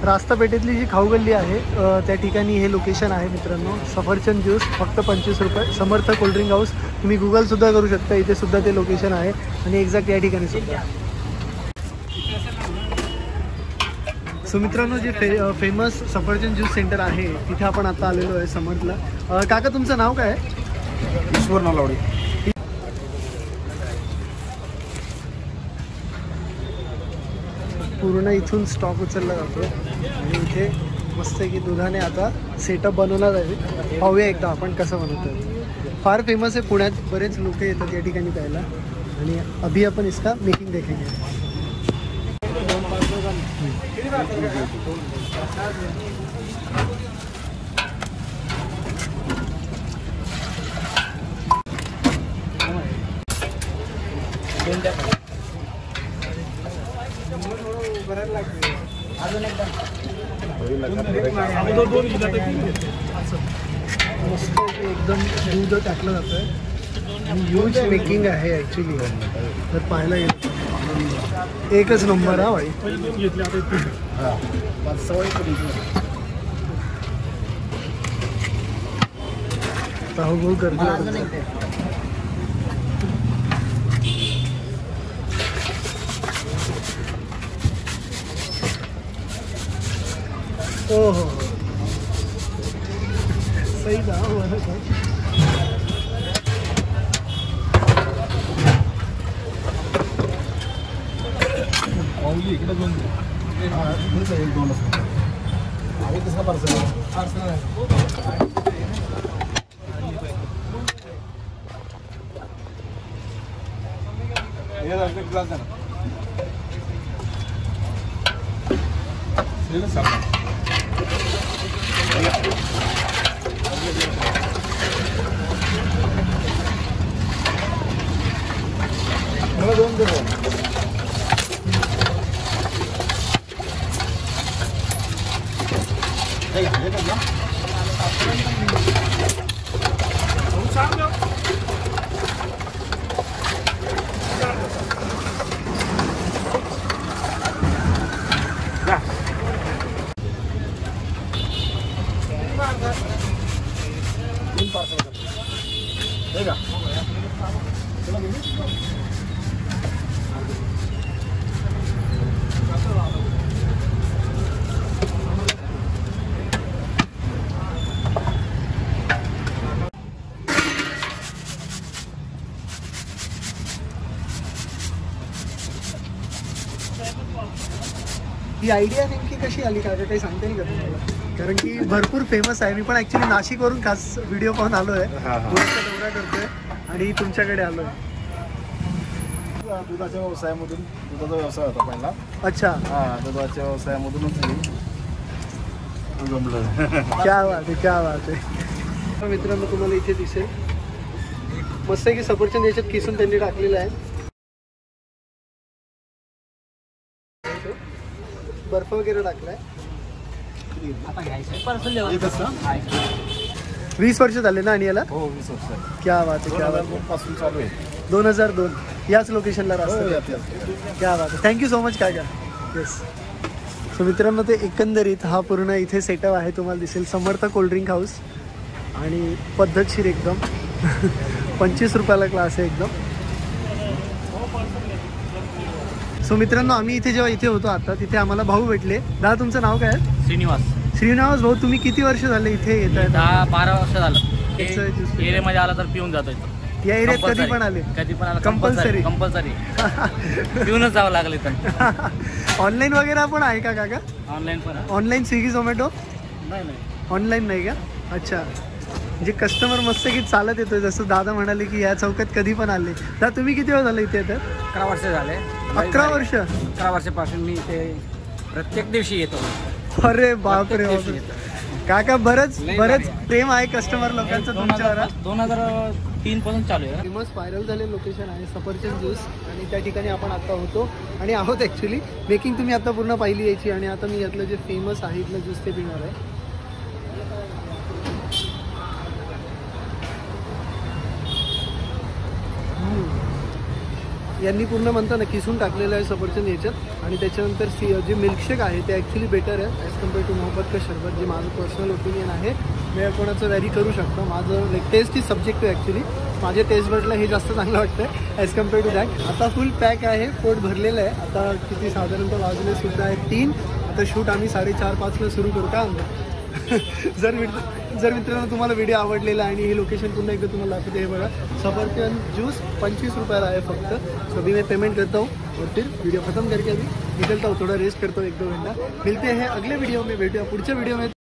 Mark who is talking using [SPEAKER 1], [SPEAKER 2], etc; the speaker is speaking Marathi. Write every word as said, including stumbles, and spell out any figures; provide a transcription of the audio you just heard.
[SPEAKER 1] रास्ता पेठेतली जी खाऊगल्ली आहे त्या ठिकाणी हे लोकेशन आहे मित्रांनो. सफरचंद ज्यूस फक्त पंचवीस रुपये. समर्थ कोल्ड्रिंक हाऊस तुम्ही गुगलसुद्धा करू शकता, इथे सुद्धा ते लोकेशन आहे आणि एक्झॅक्ट या ठिकाणी सुद्धा. सो मित्रांनो जे फे फेमस सफरचंद ज्यूस सेंटर आहे तिथे आपण आता आलेलो आहे समर्थला. काका तुमचं नाव काय आहे?
[SPEAKER 2] ईश्वर नलावडे.
[SPEAKER 1] पूर्ण इथून स्टॉक उचलला जातो आणि इथे मस्त की दुधाने आता सेटअप बनवला जाईल. पाहूया एकदा आपण कसं बनवतो. फार फेमस आहे पुण्यात, बरेच लोक येतात या ठिकाणी प्यायला आणि अभी आपण इसका मेकिंग देखेंगे. मस्त एकदम दूध टाकलं जातं आणि ह्यूज मेकिंग आहे ॲक्च्युली. तर पाहायला गेलं एकच नंबर हा भाई. हो करतो. हो हो सही था.
[SPEAKER 2] इकडे दोन एक दोन आहे कसं पार्सल पार्सल आहे. ग्लास आहे मला दोन दे.
[SPEAKER 1] ही आयडिया नेमकी कशी आली का काही सांगता येईल का तुम्हाला? कारण की भरपूर फेमस आहे. मी पण ॲक्च्युली नाशिकवरून खास व्हिडिओ पाहून आलो आहे, दौरा करतोय आणि तुमच्याकडे आलो आहे.
[SPEAKER 2] दुधाच्या व्यवसायामधून दुधाचा व्यवसाय होता पहिला.
[SPEAKER 1] अच्छा.
[SPEAKER 2] हां दुधाच्या व्यवसायामधूनच जमलं.
[SPEAKER 1] क्या बात आहे क्या बात आहे. मित्रांनो तुम्हाला इथे दिसेल मस्त की सफरचंद याच्यात किसून त्यांनी टाकलेलं आहे. बर्फ वगैरे टाकलाय. वीस वर्ष झाले ना आणि याला?
[SPEAKER 2] हो वीस वर्ष.
[SPEAKER 1] क्या बात आहे क्या बात
[SPEAKER 2] पासून चालू आहे.
[SPEAKER 1] दोन हजार दोन याच लोकेशनला राहतो. क्या बात आहे. थँक्यू सो मच काका. येस. सो मित्रांनो ते एकंदरीत हा पूर्ण इथे सेटअप आहे तुम्हाला दिसेल. समर्थ कोल्ड्रिंक हाऊस आणि पद्धतशीर एकदम पंचवीस रुपयाला क्लास आहे एकदम. सो मित्रांनो आम्ही इथे जेव्हा इथे होतो आता तिथे आम्हाला भाऊ भेटले. दादा तुमचं नाव काय आहे?
[SPEAKER 3] श्रीनिवास.
[SPEAKER 1] श्रीनिवास भाऊ तुम्ही किती वर्ष झाले इथे येत आहे?
[SPEAKER 3] दहा बारा वर्ष झालं. एरियामध्ये आला तर पिऊन जातो.
[SPEAKER 1] या एरियात कधी पण आले?
[SPEAKER 3] कधी पण आला.
[SPEAKER 1] कंपल्सरी
[SPEAKER 3] कंपल्सरी पिऊनच जावं लागलं इथं.
[SPEAKER 1] ऑनलाईन वगैरे पण आहे का काका?
[SPEAKER 3] ऑनलाईन पण.
[SPEAKER 1] ऑनलाईन स्विगी झोमॅटो?
[SPEAKER 3] नाही नाही
[SPEAKER 1] ऑनलाईन नाही का? अच्छा. म्हणजे कस्टमर मस्त की चालत येतोय जसं दादा म्हणाले की या चौकात कधी पण आले. दादा तुम्ही किती वेळ झालं इथे येतात?
[SPEAKER 3] अकरा वर्ष झाले.
[SPEAKER 1] अकरा वर्ष?
[SPEAKER 3] अकरा वर्षापासून मी इथे प्रत्येक दिवशी येतो.
[SPEAKER 1] अरे बापरे बापरे. काका बरंच बरंच प्रेम आहे कस्टमर लोकांचं तुमच्यावर.
[SPEAKER 3] दोन हजार तीन पासून चालू आहे.
[SPEAKER 1] फेमस व्हायरल झालेलं लोकेशन आहे सफरचंद ज्यूस आणि त्या ठिकाणी आपण आता होतो आणि आहोत ॲक्च्युली. मेकिंग तुम्ही आता पूर्ण पाहिली यायची आणि आता मी यातलं जे फेमस आहे इथलं ज्यूस ते पिणार आहे. यांनी पूर्ण म्हणता ना किसून टाकलेलं आहे सफरचंद याच्यात. आणि त्याच्यानंतर सी जे मिल्कशेक आहे ते ॲक्च्युली बेटर आहे ॲज कम्पेअर टू मोहब्बत का शरबत, जे माझं पर्सनल ओपिनियन आहे. मी कोणाचं व्हॅरी करू शकतो. माझं like taste is subjective actually. माझ्या टेस्ट बडला हे जास्त चांगलं वाटतं ॲज कम्पेअर टू दॅट. आता फुल पॅक आहे, पोट भरलेलं आहे. आता किती साधारणतः वाजले सुद्धा आहे तीन. आता शूट आम्ही साडेचार पाचला सुरू करू का आमचं. जर मित्र जर मित्रांनो तुम्हाला व्हिडिओ आवडलेला आणि हे लोकेशन पुन्हा एकदा तुम्हाला दाखवते. हे बघा सफरचंद ज्यूस पंचवीस रुपयाला आहे फक्त. सो अभी मैं पेमेंट करता हूँ और फिर वीडियो खत्म करके अभी निकलता हूँ. थोड़ा रेस्ट करता हूँ एक दो घंटा. मिलते हैं अगले वीडियो में, भेटूया पुढच्या व्हिडिओ में.